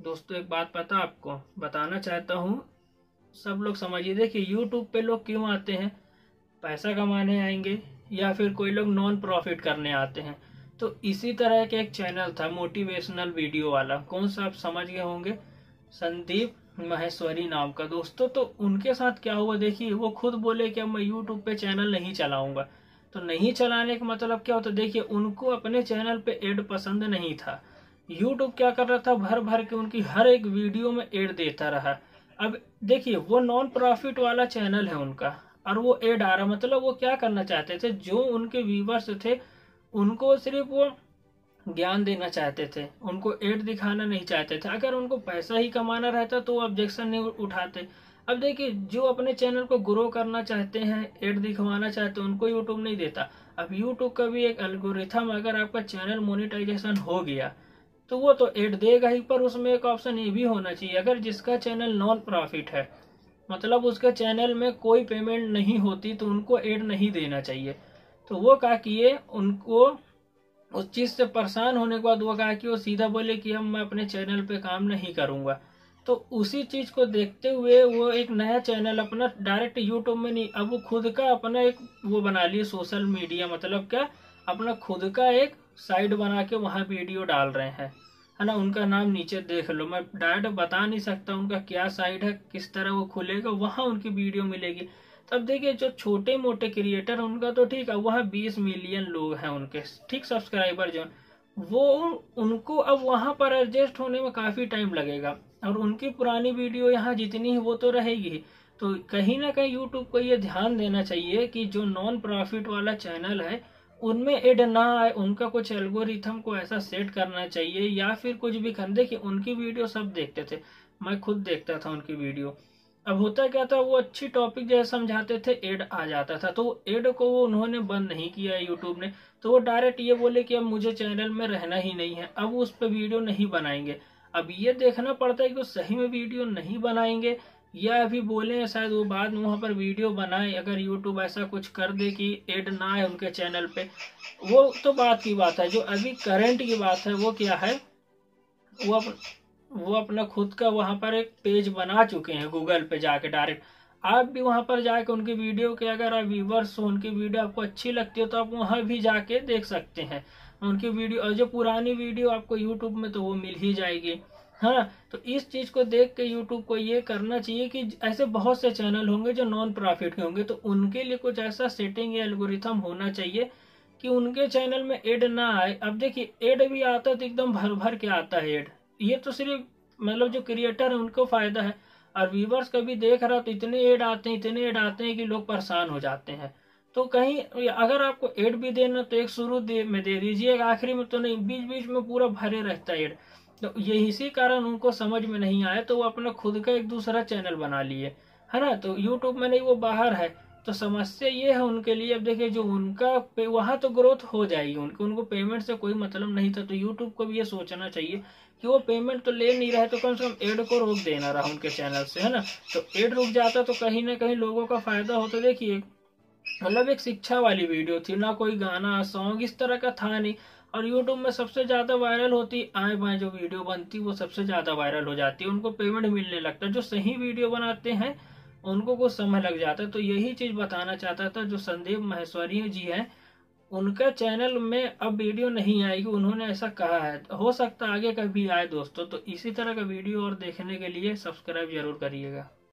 दोस्तों एक बात पता आपको बताना चाहता हूँ, सब लोग समझिए। देखिए यूट्यूब पे लोग क्यों आते हैं? पैसा कमाने आएंगे या फिर कोई लोग नॉन प्रॉफिट करने आते हैं। तो इसी तरह का एक चैनल था मोटिवेशनल वीडियो वाला, कौन सा आप समझ गए होंगे, संदीप माहेश्वरी नाम का दोस्तों। तो उनके साथ क्या हुआ देखिए, वो खुद बोले कि अब मैं यूट्यूब पे चैनल नहीं चलाऊंगा। तो नहीं चलाने का मतलब क्या होता, देखिए उनको अपने चैनल पे एड पसंद नहीं था। यूट्यूब क्या कर रहा था, भर भर के उनकी हर एक वीडियो में एड देता रहा। अब देखिए वो नॉन प्रॉफिट वाला चैनल है उनका, और वो एड आ रहा, मतलब वो क्या करना चाहते थे, जो उनके व्यूवर्स थे उनको सिर्फ वो ज्ञान देना चाहते थे, उनको एड दिखाना नहीं चाहते थे। अगर उनको पैसा ही कमाना रहता तो ऑब्जेक्शन नहीं उठाते। अब देखिए जो अपने चैनल को ग्रो करना चाहते हैं, एड दिखवाना चाहते हैं, उनको यूट्यूब नहीं देता। अब यूट्यूब का भी एक एल्गोरिथम, अगर आपका चैनल मोनेटाइजेशन हो गया तो वो तो एड देगा ही, पर उसमें एक ऑप्शन ये भी होना चाहिए, अगर जिसका चैनल नॉन प्रॉफिट है, मतलब उसके चैनल में कोई पेमेंट नहीं होती, तो उनको एड नहीं देना चाहिए। तो वो क्या किए, उनको उस चीज से परेशान होने के बाद वो कहा कि वो सीधा बोले कि हम मैं अपने चैनल पे काम नहीं करूंगा। तो उसी चीज को देखते हुए वो एक नया चैनल अपना डायरेक्ट यूट्यूब में नहीं, अब वो खुद का अपना एक वो बना लिए सोशल मीडिया, मतलब क्या, अपना खुद का एक साइट बना के वहां वीडियो डाल रहे हैं, है ना। उनका नाम नीचे देख लो, मैं डायरेक्ट बता नहीं सकता उनका क्या साइट है, किस तरह वो खुलेगा, वहां उनकी वीडियो मिलेगी। तब देखिए जो छोटे मोटे क्रिएटर उनका तो ठीक है, वहाँ 20 मिलियन लोग हैं उनके, ठीक, सब्सक्राइबर जो, वो उनको अब वहां पर एडजस्ट होने में काफी टाइम लगेगा, और उनकी पुरानी वीडियो यहाँ जितनी है वो तो रहेगी। तो कहीं ना कहीं यूट्यूब को ये ध्यान देना चाहिए कि जो नॉन प्रॉफिट वाला चैनल है उनमें एड ना आए, उनका कुछ एल्गोरिथम को ऐसा सेट करना चाहिए, या फिर कुछ भी कर। देखिए उनकी वीडियो सब देखते थे, मैं खुद देखता था उनकी वीडियो। अब होता क्या था, वो अच्छी टॉपिक जैसे समझाते थे, एड आ जाता था, तो एड को वो उन्होंने बंद नहीं किया यूट्यूब ने। तो वो डायरेक्ट ये बोले कि अब मुझे चैनल में रहना ही नहीं है, अब उस पर वीडियो नहीं बनाएंगे। अब ये देखना पड़ता है कि वो सही में वीडियो नहीं बनाएंगे, या अभी बोले शायद वो बाद में वहां पर वीडियो बनाए, अगर यूट्यूब ऐसा कुछ कर दे कि एड ना आए उनके चैनल पे। वो तो बात की बात है, जो अभी करंट की बात है वो क्या है, वो वो अपना खुद का वहां पर एक पेज बना चुके हैं गूगल पे जाके डायरेक्ट। आप भी वहां पर जाके उनकी वीडियो के, अगर आप व्यूवर्स हो, उनकी वीडियो आपको अच्छी लगती हो तो आप वहां भी जाके देख सकते हैं उनकी वीडियो, और जो पुरानी वीडियो आपको यूट्यूब में तो वो मिल ही जाएगी। हाँ, तो इस चीज को देख के यूट्यूब को ये करना चाहिए कि ऐसे बहुत से चैनल होंगे जो नॉन प्रॉफिट के होंगे, तो उनके लिए कुछ ऐसा सेटिंग या एल्गोरिथम होना चाहिए कि उनके चैनल में एड ना आए। अब देखिए एड भी आता है तो एकदम भर भर के आता है एड, ये तो सिर्फ मतलब जो क्रिएटर है उनको फायदा है, और व्यूवर्स कभी देख रहा तो इतने ऐड आते हैं, इतने ऐड आते हैं कि लोग परेशान हो जाते हैं। तो कहीं अगर आपको ऐड भी देना तो एक शुरू में दे दीजिए, आखिरी में तो नहीं, बीच बीच में पूरा भरे रहता है ऐड। तो ये इसी कारण उनको समझ में नहीं आया, तो वो अपना खुद का एक दूसरा चैनल बना लिए, है ना। तो यूट्यूब में नहीं, वो बाहर है। तो समस्या ये है उनके लिए। अब देखिए जो उनका वहां तो ग्रोथ हो जाएगी, उनको पेमेंट से कोई मतलब नहीं था। तो यूट्यूब को भी ये सोचना चाहिए कि वो पेमेंट तो ले नहीं रहे, तो कम से कम एड को रोक देना रहा उनके चैनल से, है ना। तो एड रुक जाता तो कहीं ना कहीं लोगों का फायदा होता। देखिए मतलब एक शिक्षा वाली वीडियो थी ना, कोई गाना सॉन्ग इस तरह का था नहीं। और यूट्यूब में सबसे ज्यादा वायरल होती आए बाएं जो वीडियो बनती वो सबसे ज्यादा वायरल हो जाती है, उनको पेमेंट मिलने लगता है। जो सही वीडियो बनाते हैं उनको कुछ समय लग जाता है। तो यही चीज बताना चाहता था, जो संदीप माहेश्वरी जी हैं उनका चैनल में अब वीडियो नहीं आएगी, उन्होंने ऐसा कहा है। हो सकता है आगे कभी आए दोस्तों। तो इसी तरह का वीडियो और देखने के लिए सब्सक्राइब जरूर करिएगा।